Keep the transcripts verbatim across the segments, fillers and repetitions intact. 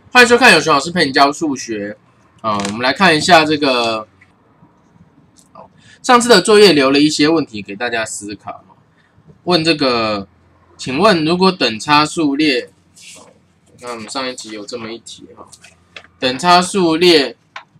欢迎收看有熊老师陪你教数学。啊、呃，我们来看一下这个，上次的作业留了一些问题给大家思考。问这个，请问如果等差数列，那我们上一集有这么一题哈，等差数列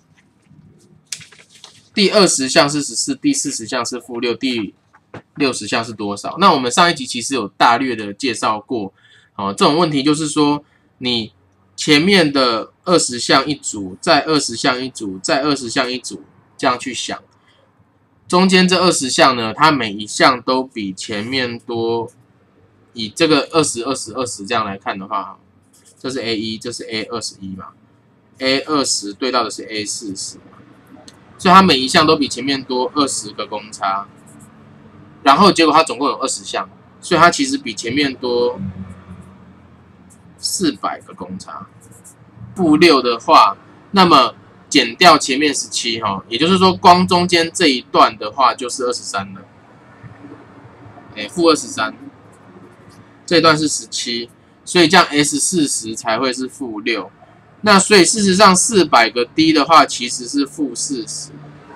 第二十项是十四，第四十项是负六，第六十项是多少？那我们上一集其实有大略的介绍过。哦，这种问题就是说你前面的二十项一组，再二十项一组，再二十项一组，这样去想。中间这二十项呢，它每一项都比前面多。以这个二十、二十、二十这样来看的话，这是 A 一， 这是 A 二十一 嘛 ，A 二十 对到的是 A 四十，所以它每一项都比前面多二十个公差。然后结果它总共有二十项，所以它其实比前面多四百个公差。负六的话，那么减掉前面十七哈，也就是说光中间这一段的话就是二十三了。哎，负二十三，这一段是十七，所以这样 S 四十 才会是负六。那所以事实上四百个 D 的话其实是负四十。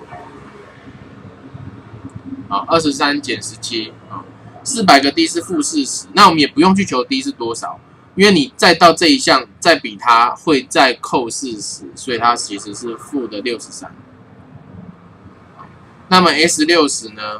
啊，二十三减十七啊，四百个 D 是负四十，那我们也不用去求 D 是多少，因为你再到这一项再比它会再扣四十，所以它其实是负的六十三。那么 S 六十 呢，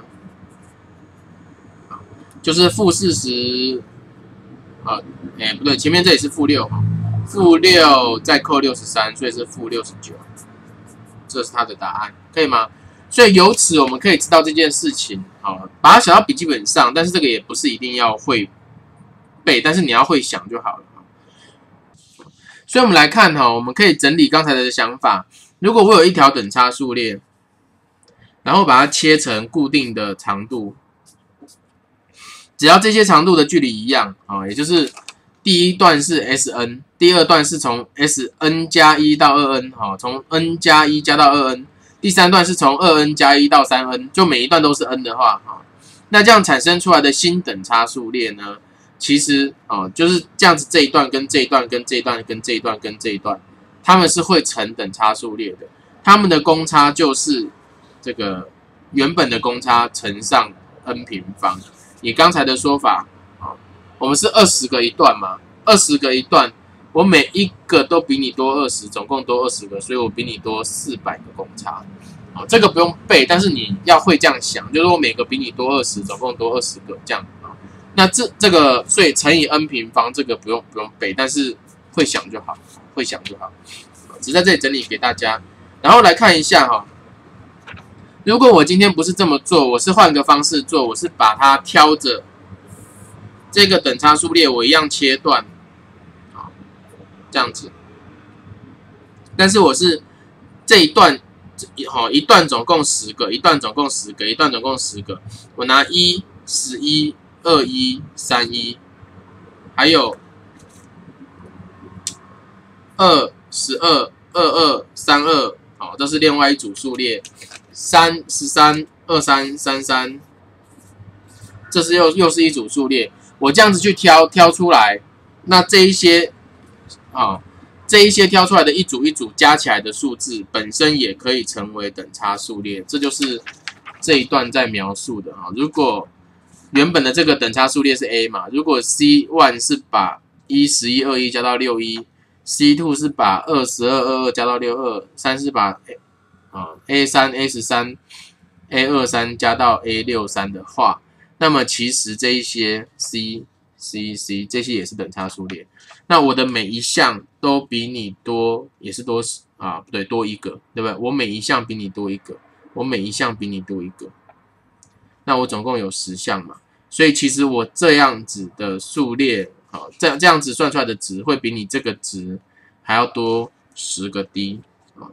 就是负四十，啊，哎不对，前面这里是负六，负六再扣六十三，所以是负六十九，这是它的答案，可以吗？所以由此我们可以知道这件事情，好，把它写到笔记本上，但是这个也不是一定要会背，但是你要会想就好了。所以我们来看哈，我们可以整理刚才的想法。如果我有一条等差数列，然后把它切成固定的长度，只要这些长度的距离一样啊，也就是第一段是 S N， 第二段是从 S N 加一到 二 N， 哈，从 N 加一加到 二 N。第三段是从 二 N 加一到 三 N， 就每一段都是 N 的话，那这样产生出来的新等差数列呢，其实哦就是这样子，这一段跟这一段跟这一段跟这一段跟这一段，它们是会成等差数列的，它们的公差就是这个原本的公差乘上 N 平方。以刚才的说法，哦，我们是二十个一段嘛，二十个一段。我每一个都比你多二十，总共多二十个，所以我比你多四百个公差。好，这个不用背，但是你要会这样想，就是我每个比你多二十，总共多二十个这样。那这这个，所以乘以 n 平方，这个不用不用背，但是会想就好，会想就好。只在这里整理给大家，然后来看一下哈。如果我今天不是这么做，我是换个方式做，我是把它挑着这个等差数列，我一样切断。这样子，但是我是这一段，好，一段总共十个，一段总共十个，一段总共十个。我拿一、十一、二一、三一，还有二、十二、二二、三二，好，这是另外一组数列。三、十三、二三、三三，这是又又是一组数列。我这样子去挑挑出来，那这一些。啊，这一些挑出来的一组一组加起来的数字本身也可以成为等差数列，这就是这一段在描述的啊。如果原本的这个等差数列是 A 嘛，如果 C 一 是把一、十一、二一加到六一 ，C 二 是把二、十二、二二加到六二，三是把啊 A 三、A 十三、A 二三加到 A 六三的话，那么其实这一些 C、C、C 这些也是等差数列。那我的每一项都比你多，也是多啊，不对，多一个，对不对？我每一项比你多一个，我每一项比你多一个，那我总共有十项嘛，所以其实我这样子的数列，好，这样这样子算出来的值会比你这个值还要多十个 D 啊，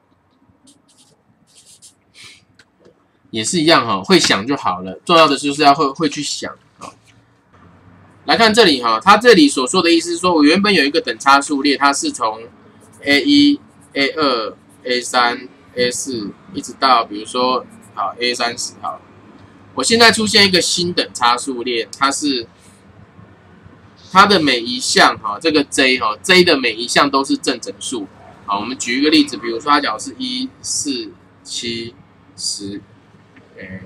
也是一样哈，会想就好了，重要的就是要会会去想。来看这里哈，它这里所说的意思是说，我原本有一个等差数列，它是从 A 一、A 二、A 三、A 四一直到比如说好 A 三十好，我现在出现一个新等差数列，它是它的每一项哈，这个 J 哈 J 的每一项都是正整数。好，我们举一个例子，比如说它讲的是一、四、七、十，诶，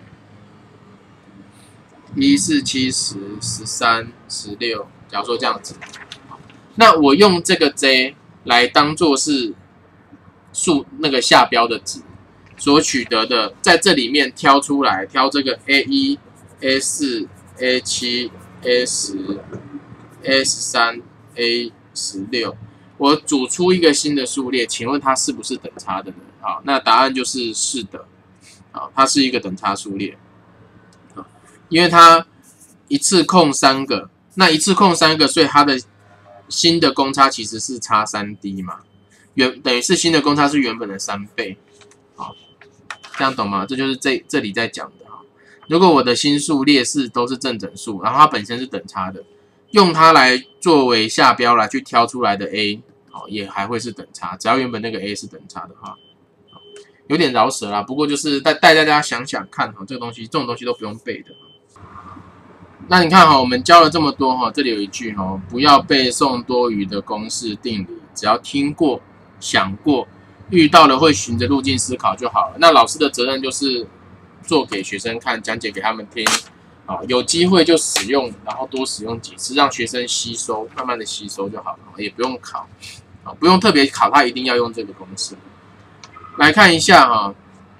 一、四、七、十、十三、十六，假如说这样子，那我用这个 J 来当做是数那个下标的值所取得的，在这里面挑出来，挑这个 A 一、A 四、A 七、A 十、A 十三、A 十六。我组出一个新的数列，请问它是不是等差的呢？好，那答案就是是的。好，它是一个等差数列。因为它一次空三个，那一次空三个，所以它的新的公差其实是差 三 D 嘛，原等于是新的公差是原本的三倍。好，这样懂吗？这就是这这里在讲的哈。如果我的新数列是都是正整数，然后它本身是等差的，用它来作为下标来去挑出来的 A。好，也还会是等差，只要原本那个 A 是等差的话，有点饶舌啦。不过就是带带大家想想看哈，这个东西这种东西都不用背的。那你看哈，我们教了这么多哈，这里有一句哈，不要背诵多余的公式定理，只要听过、想过，遇到了会循着路径思考就好了。那老师的责任就是做给学生看，讲解给他们听。啊，有机会就使用，然后多使用几次，让学生吸收，慢慢的吸收就好了，也不用考，啊，不用特别考，他一定要用这个公式。来看一下哈，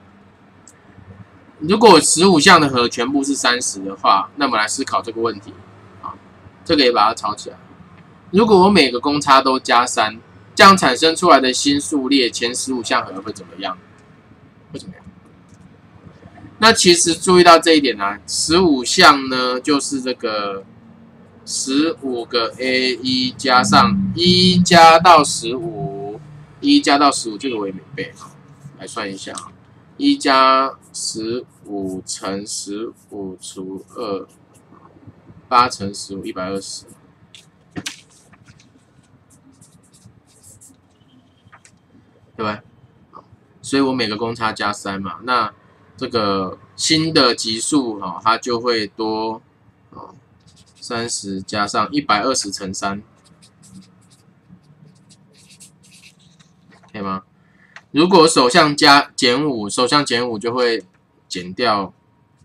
如果十五项的和全部是三十的话，那么来思考这个问题，啊，这个也把它抄起来。如果我每个公差都加三，这样产生出来的新数列前十五项和会怎么样？会怎么样？那其实注意到这一点啊，十五项呢就是这个十五个 A 一加上一加到十五，一加到十五，这个我也没背啊，来算一下啊，一加十五乘十五除二，八乘十五，一百二十，对不对？所以我每个公差加三嘛，那这个新的级数哈，它就会多哦，三十加上一百二十乘三，可以吗？如果首项加减五，首项减五就会减掉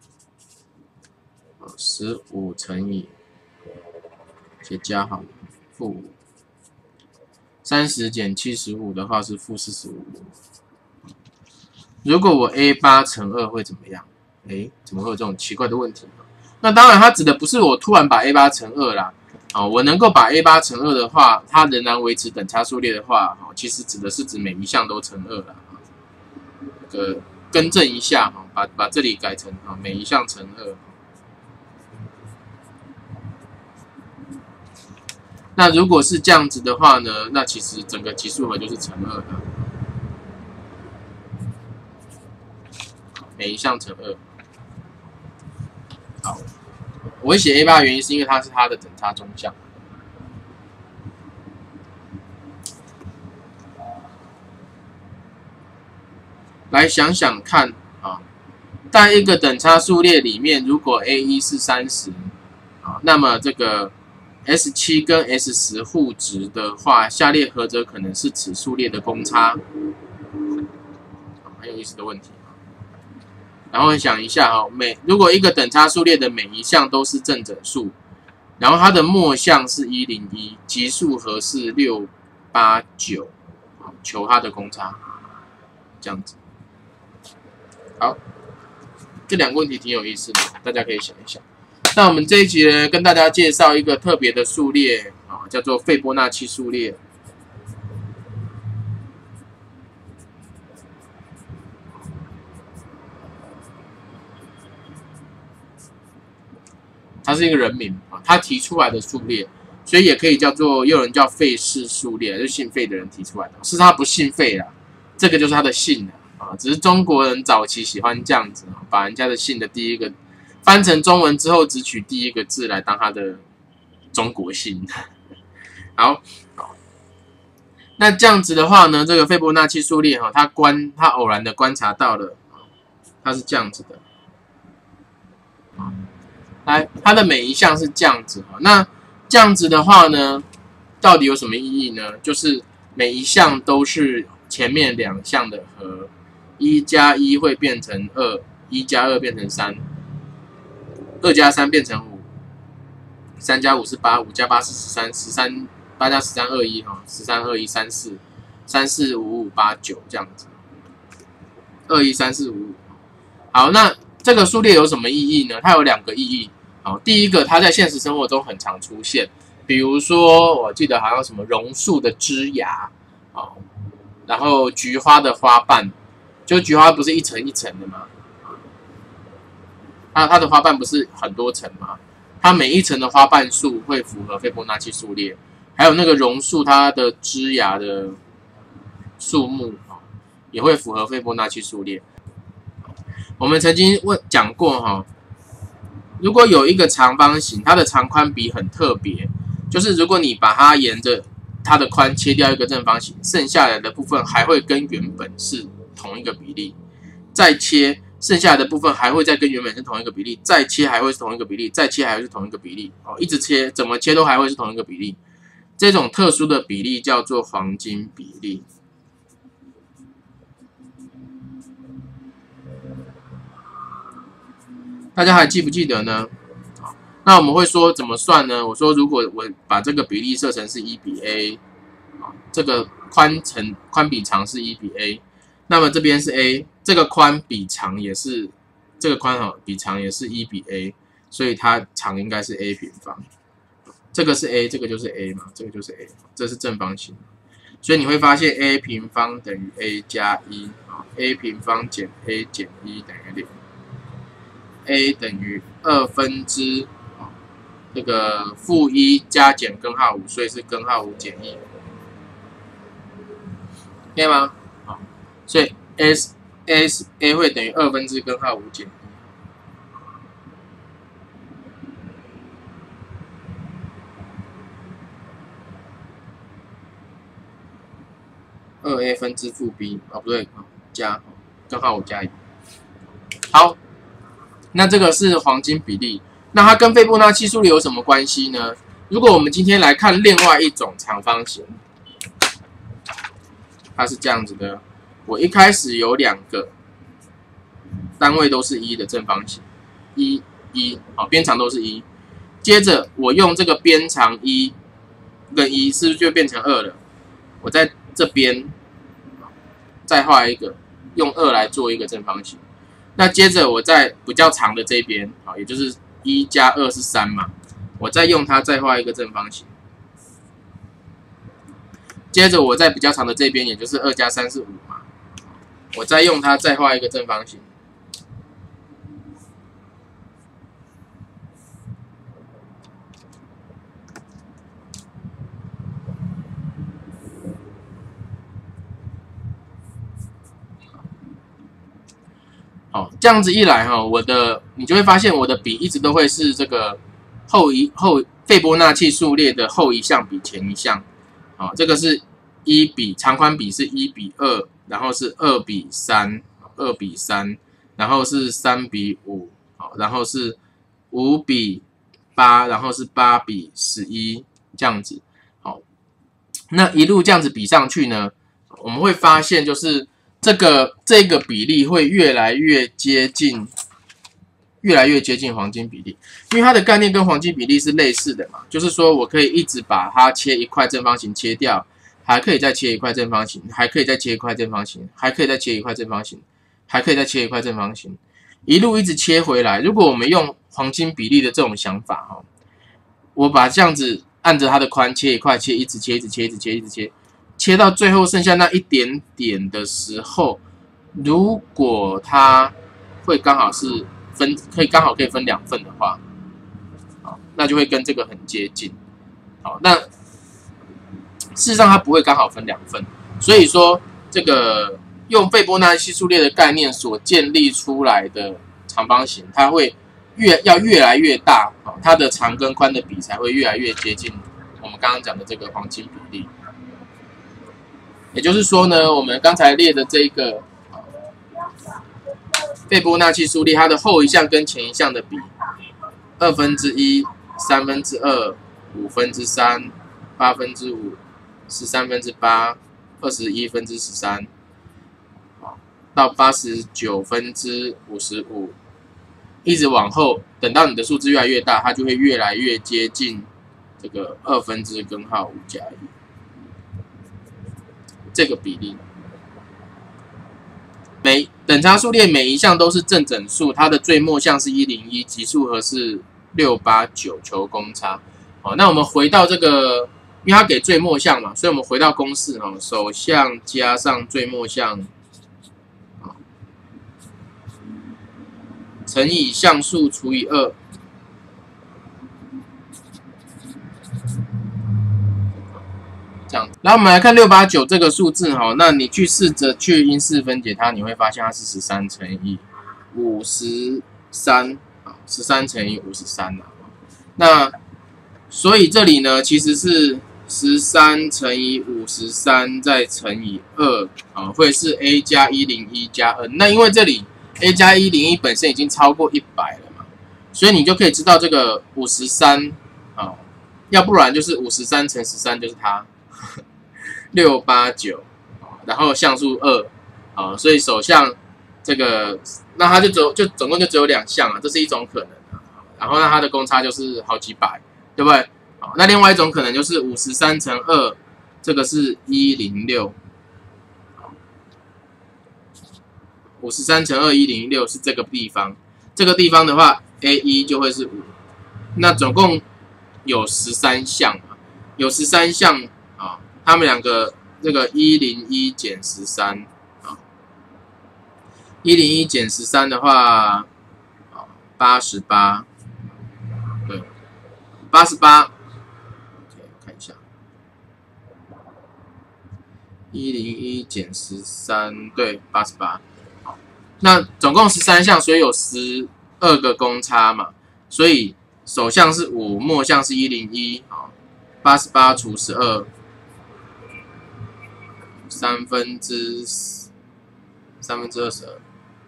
十五乘以写加好负五，三十减七十五的话是负四十五。如果我 A 八 乘二会怎么样？哎，怎么会有这种奇怪的问题？那当然，它指的不是我突然把 A 八 乘二啦。哦，我能够把 A 八 乘二的话，它仍然维持等差数列的话，哦，其实指的是指每一项都乘二啦。这个更正一下哈，把把这里改成啊每一项乘二。那如果是这样子的话呢，那其实整个级数和就是乘二的。每一项乘二，好，我会写 A 八的原因是因为它是它的等差中项。来想想看啊，在一个等差数列里面，如果 A 一 是三十啊，那么这个 S 七 跟 S 十 互值的话，下列何者可能是此数列的公差？很有意思的问题。然后想一下哈，每如果一个等差数列的每一项都是正整数，然后它的末项是一零一，级数和是六八九，求它的公差，这样子。好，这两个问题挺有意思的，大家可以想一想。那我们这一集呢，跟大家介绍一个特别的数列啊，叫做斐波那契数列。它是一个人名啊，他提出来的数列，所以也可以叫做，也有人叫费氏数列，就是姓费的人提出来的，是他不姓费啦，这个就是他的姓啊，只是中国人早期喜欢这样子啊，把人家的姓的第一个翻成中文之后，只取第一个字来当他的中国姓。好，那这样子的话呢，这个斐波那契数列哈，他观他偶然的观察到了，它是这样子的。来，它的每一项是这样子哈。那这样子的话呢，到底有什么意义呢？就是每一项都是前面两项的和，一加一会变成二，一加二变成三，二加三变成五，三加五是八，五加八是十三，十三八加十三二一哈，十三二一三四，三四五五八九这样子，二一三四五五。好，那这个数列有什么意义呢？它有两个意义。好，第一个，它在现实生活中很常出现，比如说，我记得好像什么榕树的枝芽，好，然后菊花的花瓣，就菊花不是一层一层的吗？它它的花瓣不是很多层吗？它每一层的花瓣数会符合斐波那契数列，还有那个榕树它的枝芽的数目也会符合斐波那契数列。我们曾经问讲过哈。如果有一个长方形，它的长宽比很特别，就是如果你把它沿着它的宽切掉一个正方形，剩下来的部分还会跟原本是同一个比例，再切剩下来的部分还会再跟原本是同一个比例，再切还会是同一个比例，再切还会是同一个比例，哦，一直切，怎么切都还会是同一个比例。这种特殊的比例叫做黄金比例。大家还记不记得呢？那我们会说怎么算呢？我说如果我把这个比例设成是一比 A， 这个宽乘宽比长是一比 A， 那么这边是 A， 这个宽比长也是这个宽哈比长也是一比 A， 所以它长应该是 A 平方。这个是 A， 这个就是 A 嘛，这个就是 A， 这是正方形，所以你会发现 A 平方等于 A 加一 ，A 平方减 A 减一等于零。A 等于二分之这个负一加减根号五，所以是根号五减一，可以吗？好，所以 S S A 会等于二分之根号五减一，二 A 分之负 B 哦不对，加根号五加一，好。那这个是黄金比例，那它跟斐波那契数列有什么关系呢？如果我们今天来看另外一种长方形，它是这样子的，我一开始有两个单位都是一的正方形，一一，好，边长都是一，接着我用这个边长一跟一，是不是就变成二了？我在这边再画一个，用二来做一个正方形。那接着我在比较长的这边，好，也就是一加二是三嘛，我再用它再画一个正方形。接着我在比较长的这边，也就是二加三是五嘛，我再用它再画一个正方形。好，这样子一来哈，我的你就会发现我的比一直都会是这个后一后斐波那契数列的后一项比前一项。好，这个是一比长宽比是一比二，然后是二比三，二比三，然后是三比五，好，然后是五比八，然后是八比十一这样子。好，那一路这样子比上去呢，我们会发现就是。这个这个比例会越来越接近，越来越接近黄金比例，因为它的概念跟黄金比例是类似的嘛，就是说我可以一直把它切一块正方形切掉，还可以再切一块正方形，还可以再切一块正方形，还可以再切一块正方形，还可以再切一块正方形，一路一直切回来。如果我们用黄金比例的这种想法哈，我把这样子按着它的宽切一块，切一直切，一直切，一直切，一直切。切到最后剩下那一点点的时候，如果它会刚好是分，可以刚好可以分两份的话，好，那就会跟这个很接近。好，那事实上它不会刚好分两份，所以说这个用斐波那契数列的概念所建立出来的长方形，它会越要越来越大，它的长跟宽的比才会越来越接近我们刚刚讲的这个黄金比例。也就是说呢，我们刚才列的这个斐波那契数列，它的后一项跟前一项的比，二分之一、三分之二、 五分之三、八分之五、十三分之八、二十一分之十三，到八十九分之五十五，一直往后，等到你的数字越来越大，它就会越来越接近这个二分之根号五加一这个比例。每等差数列每一项都是正整数，它的最末项是一零一，级数和是六八九，求公差。好，那我们回到这个，因为它给最末项嘛，所以我们回到公式哦，首项加上最末项，乘以项数除以二。这样，然后我们来看六八九这个数字哈，那你去试着去因式分解它，你会发现它是十三乘以五十三啊，十三乘以五十三啊。那所以这里呢，其实是十三乘以五十三再乘以二啊，会是 a 加一零一加 n。那因为这里 a 加一零一本身已经超过一百了嘛，所以你就可以知道这个五十三啊，要不然就是五十三乘十三就是它。六八九，然后项数二，啊，所以首项这个，那它就只有就总共就只有两项啊，这是一种可能啊。然后那它的公差就是好几百，对不对？好，那另外一种可能就是五十三乘二，这个是一零六，五十三乘二一零六是这个地方，这个地方的话 ，a 一就会是五，那总共有十三项嘛，有十三项。啊，他们两个这个一零一减十三啊，一零一减十三的话，啊八十八，对，八十八，看一下，一零一减十三，对，八十八。好，那总共十三项，所以有十二个公差嘛，所以首项是五，末项是一零一，好，八十八除十二。三分之三分之二十二，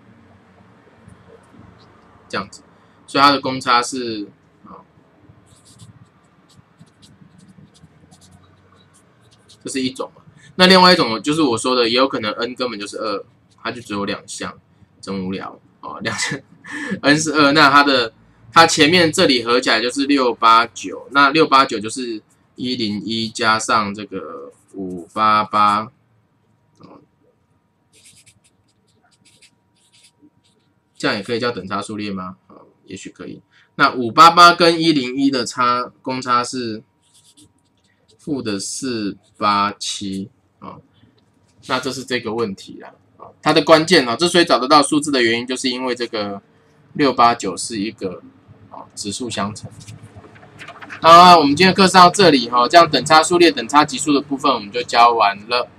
这样子，所以它的公差是啊，这是一种嘛。那另外一种就是我说的，也有可能 n 根本就是二，它就只有两项，真无聊哦。两项 n 是二，那它的它前面这里合起来就是六八九，那六八九就是一零一加上这个五八八。这样也可以叫等差数列吗？啊，也许可以。那五八八跟一零一的差公差是负的四八七啊，那这是这个问题啦。啊，它的关键啊，之所以找得到数字的原因，就是因为这个六八九是一个啊指数相乘。那我们今天的课上到这里哈，这样等差数列、等差级数的部分我们就教完了。